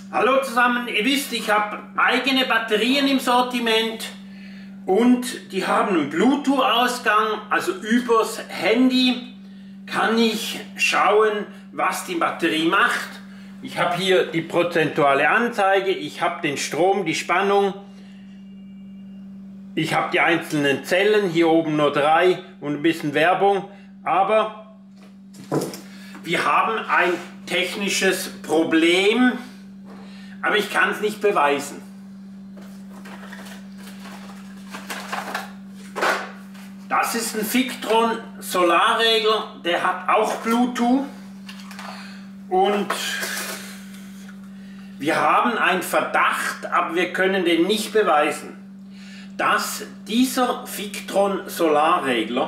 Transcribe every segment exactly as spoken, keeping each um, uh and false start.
Hallo zusammen, ihr wisst, ich habe eigene Batterien im Sortiment und die haben einen Bluetooth-Ausgang, also übers Handy kann ich schauen, was die Batterie macht. Ich habe hier die prozentuale Anzeige, ich habe den Strom, die Spannung, ich habe die einzelnen Zellen, hier oben nur drei und ein bisschen Werbung, aber wir haben ein technisches Problem, aber ich kann es nicht beweisen. Das ist ein Victron Solarregler, der hat auch Bluetooth und wir haben einen Verdacht, aber wir können den nicht beweisen, dass dieser Victron Solarregler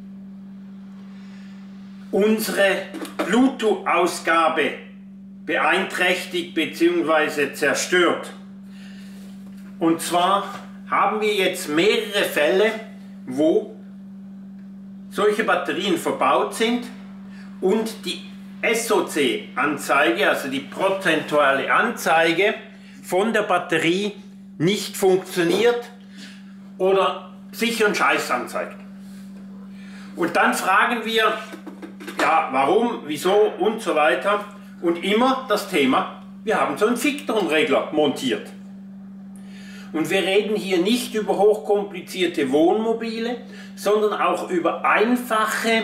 unsere Bluetooth-Ausgabe beeinträchtigt bzw. zerstört. Und zwar haben wir jetzt mehrere Fälle, wo solche Batterien verbaut sind und die S O C-Anzeige, also die prozentuale Anzeige von der Batterie nicht funktioniert oder sicher einen Scheiß anzeigt. Und dann fragen wir, ja, warum, wieso und so weiter. Und immer das Thema, wir haben so einen Victron-Regler montiert. Und wir reden hier nicht über hochkomplizierte Wohnmobile, sondern auch über einfache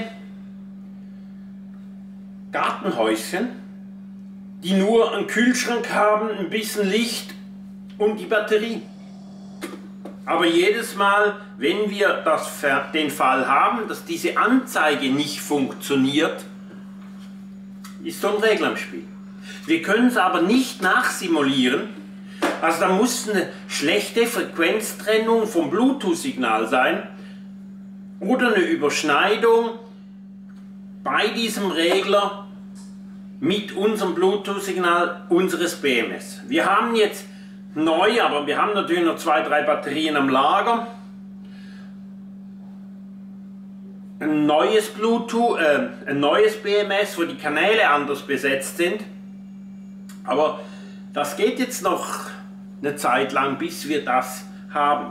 Gartenhäuschen, die nur einen Kühlschrank haben, ein bisschen Licht und die Batterie. Aber jedes Mal, wenn wir das, den Fall haben, dass diese Anzeige nicht funktioniert, ist so ein Regler im Spiel. Wir können es aber nicht nachsimulieren, also da muss eine schlechte Frequenztrennung vom Bluetooth-Signal sein oder eine Überschneidung bei diesem Regler mit unserem Bluetooth-Signal unseres B M S. Wir haben jetzt neu, aber wir haben natürlich noch zwei, drei Batterien am Lager, ein neues Bluetooth, äh, ein neues B M S, wo die Kanäle anders besetzt sind. Aber das geht jetzt noch eine Zeit lang, bis wir das haben.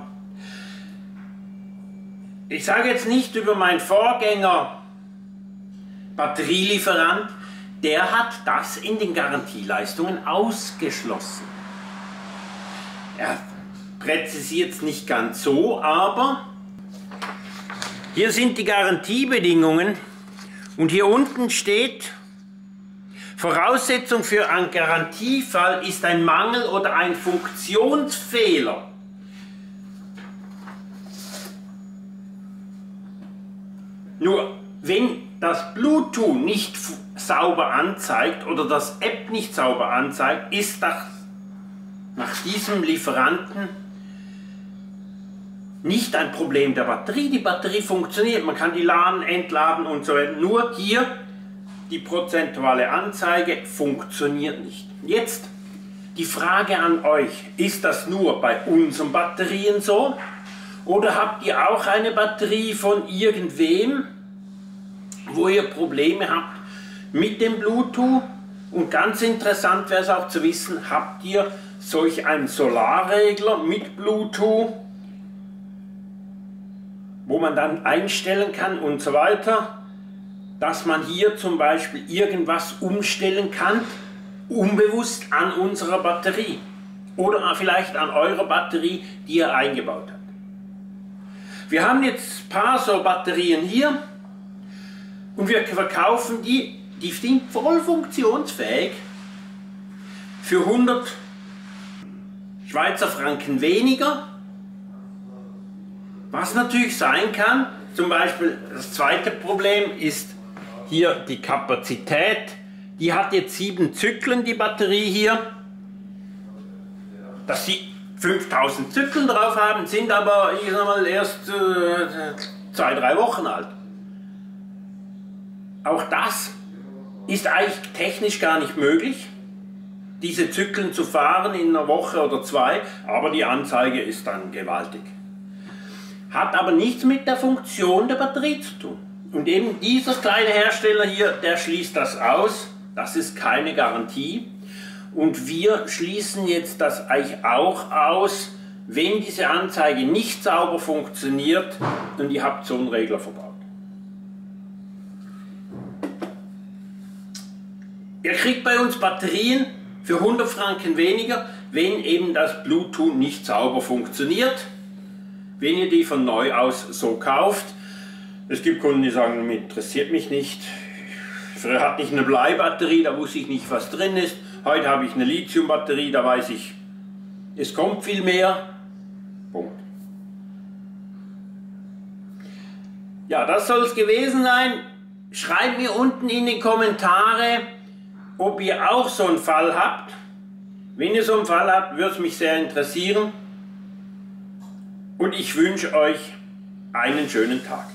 Ich sage jetzt nicht über meinen Vorgänger Batterielieferant, der hat das in den Garantieleistungen ausgeschlossen. Er präzisiert es nicht ganz so, aber hier sind die Garantiebedingungen und hier unten steht: Voraussetzung für einen Garantiefall ist ein Mangel oder ein Funktionsfehler. Nur wenn das Bluetooth nicht sauber anzeigt oder das App nicht sauber anzeigt, ist das nach diesem Lieferanten nicht ein Problem der Batterie. Die Batterie funktioniert, man kann die laden, entladen und so weiter. Nur hier die prozentuale Anzeige funktioniert nicht. Jetzt die Frage an euch: Ist das nur bei unseren Batterien so? Oder habt ihr auch eine Batterie von irgendwem, wo ihr Probleme habt mit dem Bluetooth? Und ganz interessant wäre es auch zu wissen, habt ihr solch einen Solarregler mit Bluetooth, wo man dann einstellen kann und so weiter, dass man hier zum Beispiel irgendwas umstellen kann, unbewusst an unserer Batterie oder vielleicht an eurer Batterie, die ihr eingebaut habt. Wir haben jetzt ein paar so Batterien hier und wir verkaufen die, die sind voll funktionsfähig für hundert Schweizer Franken weniger. Was natürlich sein kann, zum Beispiel das zweite Problem ist hier die Kapazität. Die hat jetzt sieben Zyklen, die Batterie hier. Dass sie fünftausend Zyklen drauf haben, sind aber ich sag mal, erst äh, zwei, drei Wochen alt. Auch das ist eigentlich technisch gar nicht möglich, diese Zyklen zu fahren in einer Woche oder zwei, aber die Anzeige ist dann gewaltig. Hat aber nichts mit der Funktion der Batterie zu tun. Und eben dieser kleine Hersteller hier, der schließt das aus. Das ist keine Garantie. Und wir schließen jetzt das euch auch aus, wenn diese Anzeige nicht sauber funktioniert und ihr habt so einen Regler verbaut. Ihr kriegt bei uns Batterien für hundert Franken weniger, wenn eben das Bluetooth nicht sauber funktioniert, wenn ihr die von neu aus so kauft. Es gibt Kunden, die sagen, interessiert mich nicht. Früher hatte ich eine Bleibatterie, da wusste ich nicht, was drin ist. Heute habe ich eine Lithiumbatterie, da weiß ich, es kommt viel mehr. Punkt. Ja, das soll es gewesen sein. Schreibt mir unten in die Kommentare, ob ihr auch so einen Fall habt. Wenn ihr so einen Fall habt, würde es mich sehr interessieren. Und ich wünsche euch einen schönen Tag.